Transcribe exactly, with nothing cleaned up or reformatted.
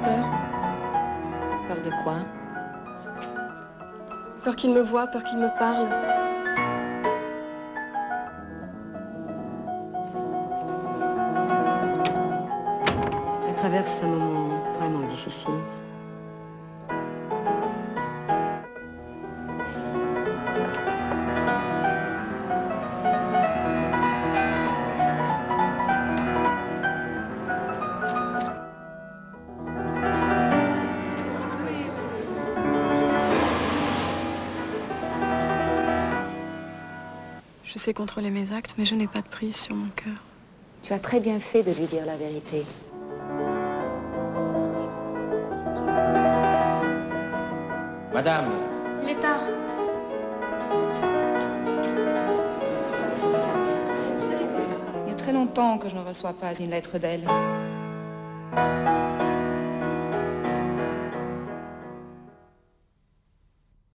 peur. Peur de quoi? Peur qu'il me voie, peur qu'il me parle. Elle traverse un moment vraiment difficile. Je sais contrôler mes actes, mais je n'ai pas de prise sur mon cœur. Tu as très bien fait de lui dire la vérité. Madame. Il est tard. Il y a très longtemps que je ne reçois pas une lettre d'elle.